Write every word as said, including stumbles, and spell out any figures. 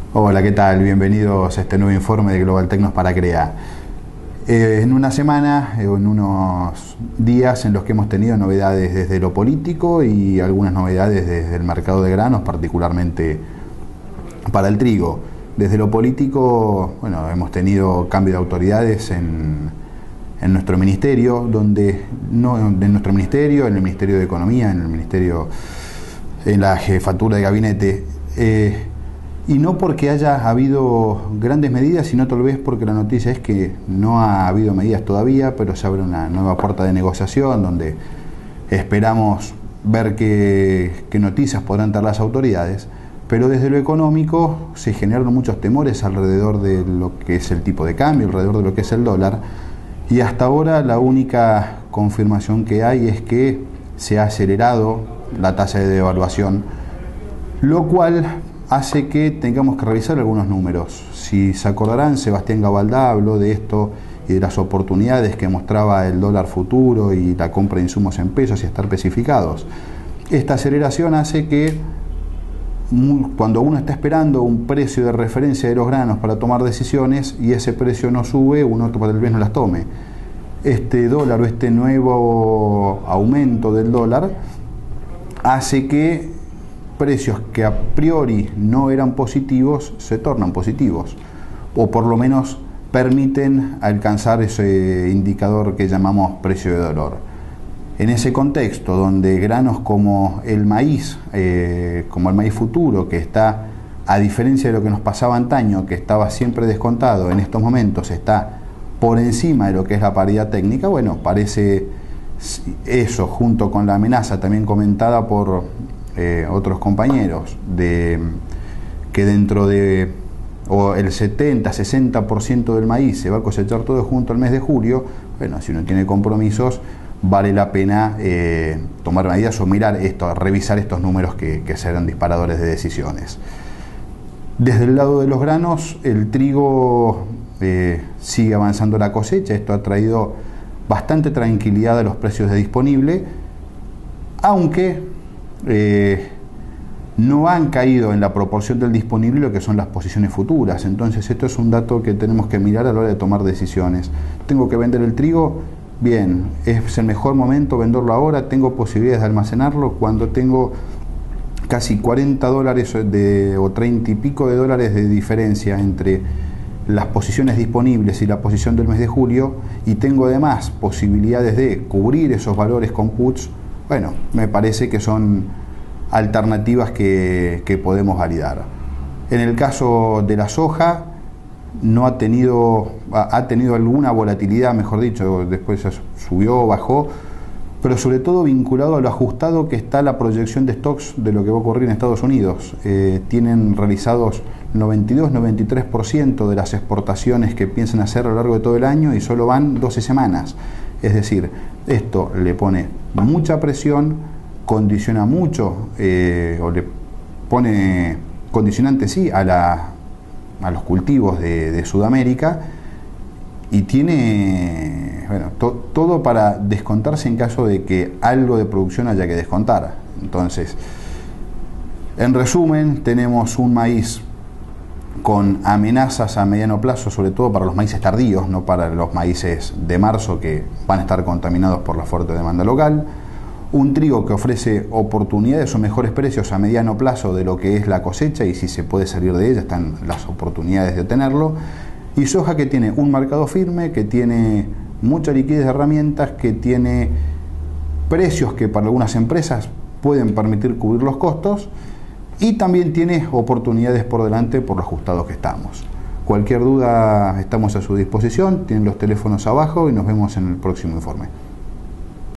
Hola, ¿qué tal? Bienvenidos a este nuevo informe de Global Tecnos para CREA. Eh, en una semana, eh, en unos días en los que hemos tenido novedades desde lo político y algunas novedades desde el mercado de granos, particularmente para el trigo. Desde lo político, bueno, hemos tenido cambio de autoridades en, en nuestro ministerio, donde no en nuestro ministerio, en el Ministerio de Economía, en el Ministerio, en la jefatura de gabinete. Eh, Y no porque haya habido grandes medidas, sino tal vez porque la noticia es que no ha habido medidas todavía, pero se abre una nueva puerta de negociación donde esperamos ver qué, qué noticias podrán dar las autoridades. Pero desde lo económico se generaron muchos temores alrededor de lo que es el tipo de cambio, alrededor de lo que es el dólar. Y hasta ahora la única confirmación que hay es que se ha acelerado la tasa de devaluación, lo cual hace que tengamos que revisar algunos números. Si se acordarán, Sebastián Gabaldá habló de esto y de las oportunidades que mostraba el dólar futuro y la compra de insumos en pesos y estar especificados. Esta aceleración hace que cuando uno está esperando un precio de referencia de los granos para tomar decisiones y ese precio no sube, uno tal vez no las tome. Este dólar o este nuevo aumento del dólar hace que precios que a priori no eran positivos se tornan positivos, o por lo menos permiten alcanzar ese indicador que llamamos precio de dolor. En ese contexto, donde granos como el maíz, eh, como el maíz futuro, que está, a diferencia de lo que nos pasaba antaño, que estaba siempre descontado, en estos momentos está por encima de lo que es la paridad técnica, bueno, parece eso, junto con la amenaza también comentada por Eh, otros compañeros, de que dentro de o el setenta, sesenta por ciento del maíz se va a cosechar todo junto al mes de julio. Bueno, si uno tiene compromisos, vale la pena eh, tomar medidas o mirar esto, revisar estos números que, que serán disparadores de decisiones. Desde el lado de los granos, el trigo eh, sigue avanzando la cosecha. Esto ha traído bastante tranquilidad a los precios de disponible, aunque Eh, no han caído en la proporción del disponible lo que son las posiciones futuras. Entonces esto es un dato que tenemos que mirar a la hora de tomar decisiones. ¿Tengo que vender el trigo? Bien, ¿es el mejor momento venderlo ahora? ¿Tengo posibilidades de almacenarlo cuando tengo casi cuarenta dólares de, o treinta y pico de dólares de diferencia entre las posiciones disponibles y la posición del mes de julio, y tengo además posibilidades de cubrir esos valores con puts? Bueno, me parece que son alternativas que, que podemos validar. En el caso de la soja, no ha tenido, ha tenido alguna volatilidad, mejor dicho, después subió, bajó, pero sobre todo vinculado a lo ajustado que está la proyección de stocks de lo que va a ocurrir en Estados Unidos. Eh, tienen realizados noventa y dos, noventa y tres por ciento de las exportaciones que piensan hacer a lo largo de todo el año y solo van doce semanas. Es decir, esto le pone mucha presión, condiciona mucho, eh, o le pone condicionante, sí, a, la, a los cultivos de, de Sudamérica, y tiene bueno, to, todo para descontarse en caso de que algo de producción haya que descontar. Entonces, en resumen, tenemos un maíz con amenazas a mediano plazo, sobre todo para los maíces tardíos, no para los maíces de marzo que van a estar contaminados por la fuerte demanda local. Un trigo que ofrece oportunidades o mejores precios a mediano plazo de lo que es la cosecha, y si se puede salir de ella están las oportunidades de tenerlo. Y soja que tiene un mercado firme, que tiene mucha liquidez de herramientas, que tiene precios que para algunas empresas pueden permitir cubrir los costos, y también tiene oportunidades por delante por lo ajustados que estamos. Cualquier duda estamos a su disposición, tienen los teléfonos abajo y nos vemos en el próximo informe.